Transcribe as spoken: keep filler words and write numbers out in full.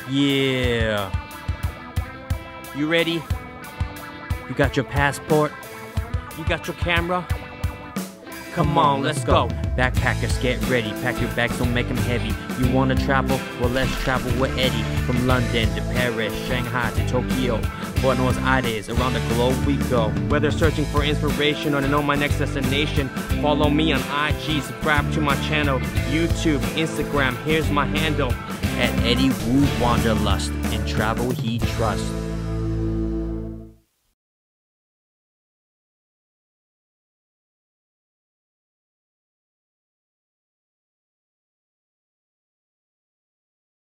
Yeah. You ready? You got your passport? You got your camera? Come on, let's go. Backpackers, get ready. Pack your bags, don't make them heavy. You wanna travel? Well, let's travel with Eddie. From London to Paris, Shanghai to Tokyo, Buenos Aires, around the globe we go. Whether searching for inspiration or to know my next destination, follow me on I G, subscribe to my channel, YouTube, Instagram. Here's my handle, at Eddie Woo Wanderlust. In travel he trusts.